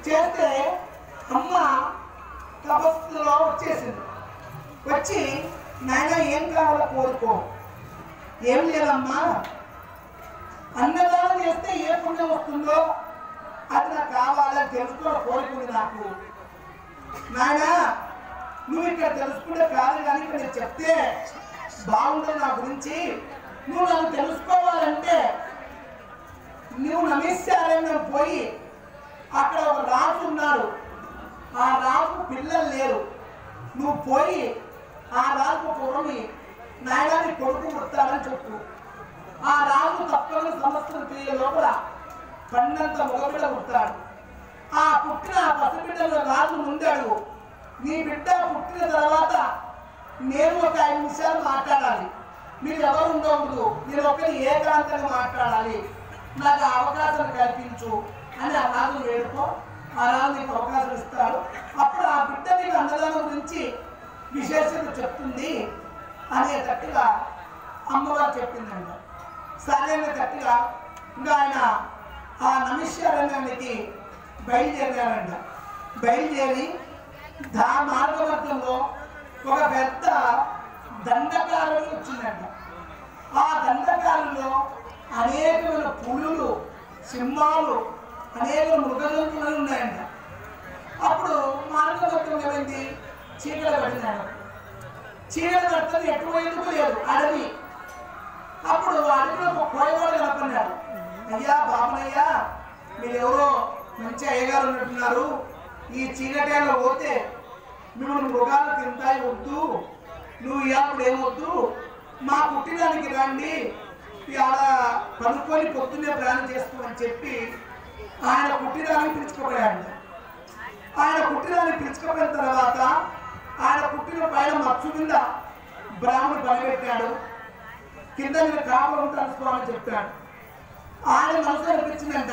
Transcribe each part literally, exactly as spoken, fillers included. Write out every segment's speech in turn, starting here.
చేస్తే అమ్మ తపస్సులో వచ్చేసింది. వచ్చి నాయన ఏం కావాలో కోరుకో. ఏం లేదమ్మా, అన్నదానం చేస్తే ఏ పుణ్యం వస్తుందో అది నాకు కావాలని తెలుసుకో కోరుకుంది నాకు. నాయన నువ్వు ఇక్కడ తెలుసుకుంటే కాదు, కానీ ఇక్కడ నేను చెప్తే బాగుంటుంది నా గురించి. నువ్వు నన్ను తెలుసుకోవాలంటే నువ్వు నమేశారని పోయి అక్కడ ఒక రాజు ఉన్నాడు, ఆ రాజు పిల్లలు లేరు. నువ్వు పోయి ఆ రాజు పూర్వమి నాయనాన్ని కొడుకు పుడతాడని చెప్పు. ఆ రాజు తప్పని సంవత్సరం తిరిగే లోపల పన్నంత మగబిడ్డ పుడతాడు. ఆ పుట్టిన పసిబిడ్డలో రాజు ముందాడు, నీ బిడ్డ పుట్టిన తర్వాత నేను ఒక ఐదు నిమిషాలు మాట్లాడాలి, మీరు ఎవరు ఉండకూడదు, నేను ఒకరి ఏకాంతంగా మాట్లాడాలి, నాకు అవకాశం కల్పించు అని ఆ రాజు వేడుకో. ఆ రాజు నీకు అవకాశం ఇస్తాడు. అప్పుడు ఆ బిడ్డ నీకు అన్నదానం గురించి విశేషత చెప్తుంది అనేటట్టుగా అమ్మవారు చెప్పిందంట. సరైన తట్టుగా ఇంకా ఆయన ఆ నమిష్యారణ్యానికి బయలుదేరారంట. బయలుదేరి దా మార్గవర్గంలో ఒక పెద్ద దండకారులు వచ్చిందంట. ఆ దండకారులో అనేకమైన పులులు, సింహాలు, అనేక మృగజంతువులు ఉన్నాయంట. అప్పుడు మార్గవర్గం ఏమైంది, చీకటి పడినాడు. చీకటి పడుతుంది, ఎటువైపు లేదు, అడవి. అప్పుడు అడవిలో ఒక కోయవాడు కనపడినాడు. అయ్యా బాబనయ్యా, మీరెవరో మంచి అయ్యగారు ఉన్నట్టున్నారు, ఈ చీకటిలో పోతే మిమ్మల్ని మృగాలు తింటాయి, వద్దు, నువ్వు ఇప్పుడు ఏమొద్దు, మా పుట్టినానికి రండి, ఆడ పనుకొని పొద్దున్నే ప్రయాణం చేసుకోమని చెప్పి ఆయన పుట్టినానికి పిలుచుకోపోయాడు. ఆయన పుట్టినానికి పిలుచుకోపోయిన తర్వాత ఆయన పుట్టిన పైన మచ్చు కింద బ్రాహ్మణుడు పనిపెట్టాడు. కింద నేను కాపురం తెలుసుకోవాలని చెప్పాడు. ఆయన మనసు అనిపించిందంట,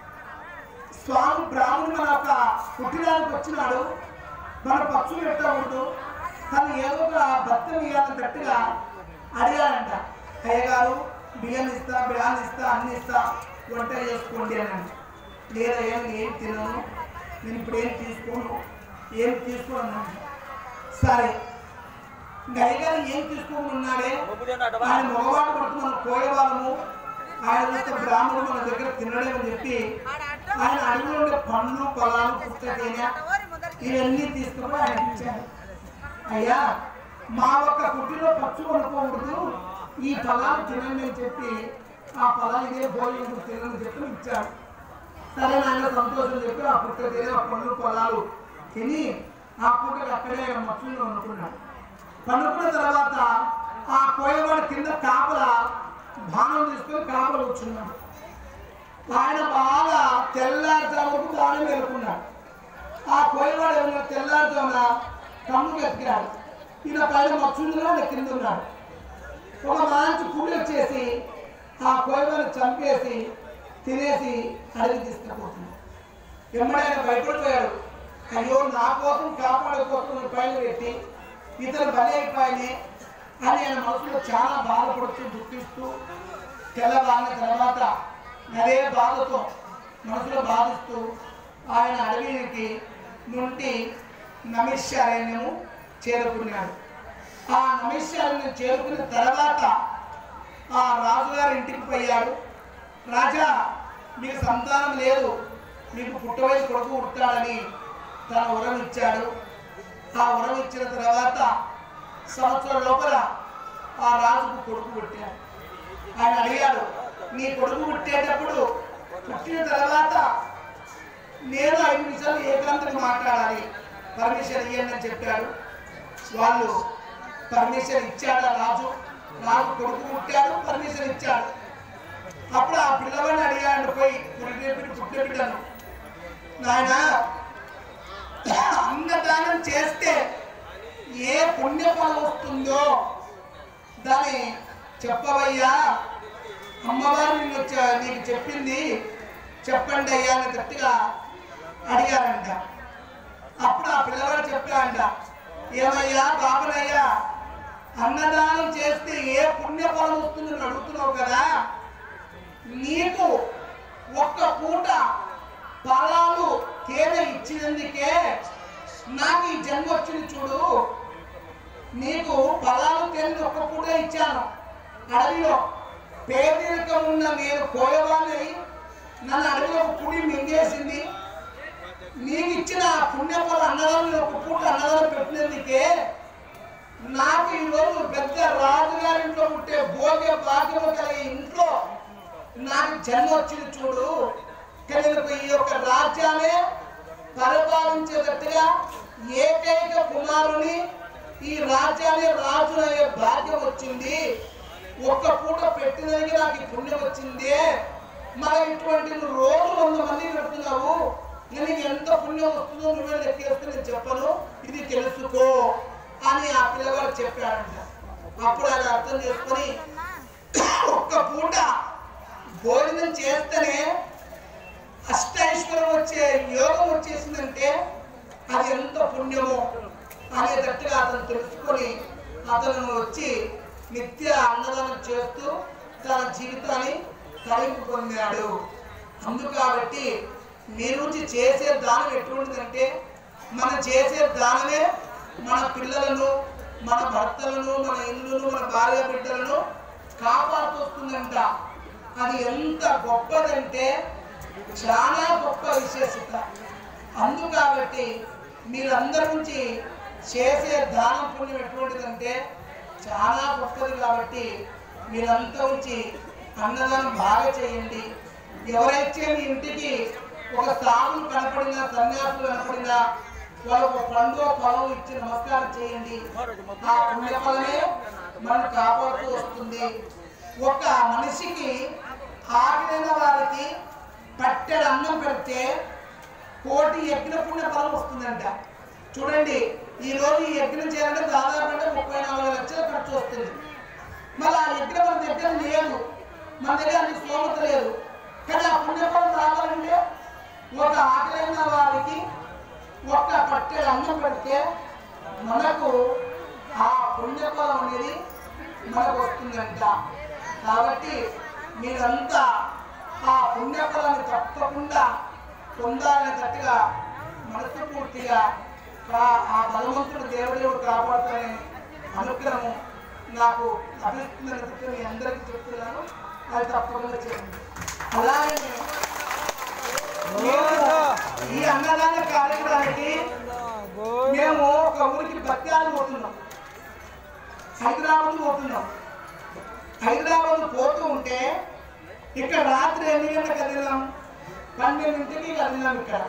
స్వామి బ్రాహ్మణుడు మన యొక్క పుట్టినానికి వచ్చినాడు, మన పక్షులు పెట్టకూడదు, తను ఏదో ఒక భక్తులు ఇవ్వాలని గట్టిగా అడిగాడంట. అయ్యగారు బియ్యం ఇస్తా, బియ్యాన్ని ఇస్తా, అన్ని ఇస్తా, వంట చేసుకోండి అని. లేదా ఏం ఏం తినను, నేను ఇప్పుడు ఏం తీసుకోను, ఏం తీసుకోను. సరే, ఇంకా అయ్యగారు ఏం తీసుకోకుండా ఉన్నాడే, ఆయన మగవాడు పడుతున్నాను కోయవాళ్ళము, ఆయన వస్తే బ్రాహ్మణుడు మన దగ్గర తినడేమని చెప్పి ఆయన అడుగులో ఉండే పండ్లు, పొలాలు, పుస్తకైనా ఇవన్నీ తీసుకుని ఆయన ఇచ్చాడు. అయ్యా మా ఒక్క పుట్టిలో పచ్చు కొనుక్కోకూడదు, ఈ పొలాలు తినండి అని చెప్పి ఆ పొలాలు ఇదే భోజనం తినని చెప్పి ఇచ్చాడు. సరే నాయన సంతోషం చెప్పి ఆ పుట్ట తిని ఆ పండ్లు పొలాలు తిని ఆ పుట్టకు అక్కడే మచ్చులో అనుకున్నాడు. పనుకున్న తర్వాత ఆ కోయవాడు కింద కాపల బాణం తీసుకొని కాపల కూర్చున్నాడు. ఆయన బాగా తెల్లారుజాముకు బాణం వేరుకున్నాడు. ఆ కోయవాడు ఏమన్నా తెల్లారుజామున కమ్ముకు ఎత్తికాడు. ఈయన పైన మచ్చులో కింద ఉన్నాడు. ఒక మంచి పులి వచ్చేసి ఆ కోయవాడిని చంపేసి తినేసి అడిగి తీసుకుపోతున్నాడు. ఎమ్మడైనా భయపడిపోయాడు, అయ్యో నా కోసం కాపాడే కోసం పైన పెట్టి ఇతను బలి అయిపోయినాయి అని ఆయన మనసులో చాలా బాధపడుతూ దుఃఖిస్తూ తెల్లవారిన తర్వాత అదే బాధతో మనసులో బాధిస్తూ ఆయన అడవికి నుండి నమిష్యారణ్యము చేరుకున్నాడు. ఆ నమిష్యారణ్యం చేరుకున్న తర్వాత ఆ రాజుగారి ఇంటికి పోయాడు. రాజా, మీకు సంతానం లేదు, మీకు పుట్టవయసు కొడుకు పుట్టాడని తన వరం ఇచ్చాడు. ఆ వరం ఇచ్చిన తర్వాత సంవత్సరం లోపల ఆ రాజుకు కొడుకు పుట్టాడు. ఆయన అడిగాడు, నీ కొడుకు పుట్టేటప్పుడు పుట్టిన తర్వాత నేను ఐదు నిమిషాలు ఏకాంతంగా మాట్లాడాలి, పర్మిషన్ ఇవ్వండి అని చెప్పాడు. వాళ్ళు పర్మిషన్ ఇచ్చాడు. రాజు రాజు కొడుకు పుట్టాడు, పర్మిషన్ ఇచ్చాడు. అప్పుడు ఆ పిల్లవాడిని అడిగాడు, పోయి పుట్టిన పుట్టిన బిడ్డను, నాయన అన్నదానం చేస్తే ఏ పుణ్యఫలం వస్తుందో దాన్ని చెప్పవయ్యా, అమ్మవారు నిన్ను నీకు చెప్పింది చెప్పండి అయ్యా అని గట్టిగా అడిగారంట. అప్పుడు ఆ పిల్లవాడు చెప్పాడంట, ఏమయ్యా బాబనయ్యా, అన్నదానం చేస్తే ఏ పుణ్యఫలం వస్తుందని అడుగుతున్నావు కదా, నీకు ఒక్క పూట ఫలాలు తేన ఇచ్చినందుకే నాకు ఈ జన్మ వచ్చింది చూడు. నీకు పలాలు తేనె ఒక్క పూట ఇచ్చాను. అడవిలో పేదరికం ఉన్న నేను కోయవాణ్ణి నన్ను అడవిలో ఒక పుడి మింగేసింది. నీకు ఇచ్చిన పుణ్యఫల అన్నదానం ఒక పూట అన్నదానం పెట్టినందుకే నాకు ఈరోజు పెద్ద రాజుగారింట్లో పుట్టే భోగ్య భాగ్యము కలిగే ఇంట్లో నాకు జన్మ వచ్చింది చూడు. కనుక ఈ యొక్క రాజ్యాన్ని పరిపాలించేటట్టుగా ఏకైక కుమారుని ఈ రాజ్యాన్ని రాజు అయ్యే భాగ్యం వచ్చింది. ఒక్క పూట పెట్టినది నాకు ఈ పుణ్యం వచ్చింది. మరి ఇటువంటి నువ్వు రోజు వంద మంది పెడుతున్నావు, నీకు ఎంత పుణ్యం వస్తుందో నువ్వే లెక్కేస్తే నేను చెప్పను, ఇది తెలుసుకో అని ఆ పిల్లగారు చెప్పాడంట. అప్పుడు అది అర్థం చేసుకొని ఒక్క పూట భోజనం చేస్తేనే అష్టైశ్వర్యం వచ్చే యోగం వచ్చేసిందంటే అది ఎంత పుణ్యమో అనేటట్టుగా అతను తెలుసుకొని అతను వచ్చి నిత్య అన్నదానం చేస్తూ తన జీవితాన్ని తరింపు పొందాడు. అందుకు కాబట్టి మీ నుంచి చేసే దానం ఎటువంటిదంటే మనం చేసే దానమే మన పిల్లలను, మన భర్తలను, మన ఇల్లును, మన భార్య బిడ్డలను కాపాడుతొస్తుందంట. అది ఎంత గొప్పదంటే చాలా గొప్ప విశేషత. అందుకు కాబట్టి మీరందరి నుంచి చేసే దానం పుణ్యం ఎటువంటిదంటే చాలా గొప్పది. కాబట్టి మీరంతా ఉంచి అన్నదానం బాగా చేయండి. ఎవరైతే మీ ఇంటికి ఒక సాధువు కనపడినా, సన్యాసులు కనపడినా వాళ్ళకు ఒక పండు పొలం ఇచ్చి నమస్కారం చేయండి. ఆ పుణ్యఫలమే మనం కాపాడుతూ వస్తుంది. ఒక మనిషికి ఆకలైన వారికి పట్టెడు అన్నం పెడితే కోటి యజ్ఞ పుణ్య ఫలం వస్తుందంట. చూడండి, ఈ రోజు ఈ యజ్ఞం చేయాలంటే దాదాపు ముప్పై నలభై లక్షలు ఖర్చు వస్తుంది. మళ్ళీ ఆ యజ్ఞం మన దగ్గర లేదు, మన దగ్గర అన్ని స్తోమత లేదు. కానీ ఆ పుణ్యఫలం రావాలంటే ఒక ఆకలైన వారికి ఒక్క పట్టెడు అన్నం పెడితే మనకు ఆ పుణ్యఫలం అనేది మనకు వస్తుందంట. కాబట్టి మీరంతా ఆ పుణ్యఫలాన్ని తప్పకుండా పొందాలనేటట్టుగా మనసు పూర్తిగా ఆ భగవంతుడు దేవదేవుడు కాపాడుతానే అనుగ్రహం నాకు అభిస్తుందని మీ అందరికీ చెప్తున్నాను. అది తప్పకుండా చేయండి. అలాగే ఈ అన్నదాన కార్యక్రమానికి మేము ఒక ఊరికి బత్యాలు పోతున్నాం, హైదరాబాద్ పోతున్నాం. హైదరాబాద్ పోతూ ఉంటే ఇక్కడ రాత్రి ఎన్ని గంటలకు కదిలాం? పన్నెండింటికి కదిలాం. ఇక్కడ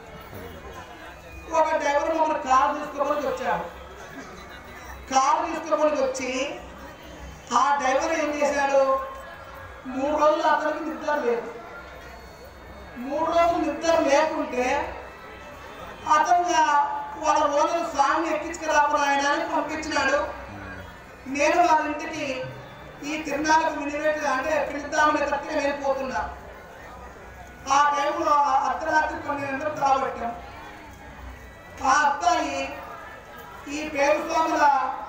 ఒక డ్రైవర్ మమ్మల్ని కారు తీసుకోవడానికి వచ్చాడు. కారు తీసుకోవడానికి వచ్చి ఆ డ్రైవర్ ఏం చేశాడు, మూడు రోజులు అతనికి నిద్ర లేదు. మూడు రోజులు నిద్ర లేకుంటే అతను వాళ్ళ ఓనర్ స్వామిని ఎక్కించుకురాపడు ఆయన అని పంపించినాడు. నేను వాళ్ళ ఇంటికి ఈ తిరునాళ్ళకు మినివేట్ అంటే పిలుద్దామనే తట్టుగా వెళ్ళిపోతున్నా. ఆ టైంలో అర్ధరాత్రి కొన్ని గంటలు కాబట్టాం. ఆ అబ్బాయి ఈ పేరు స్వాముల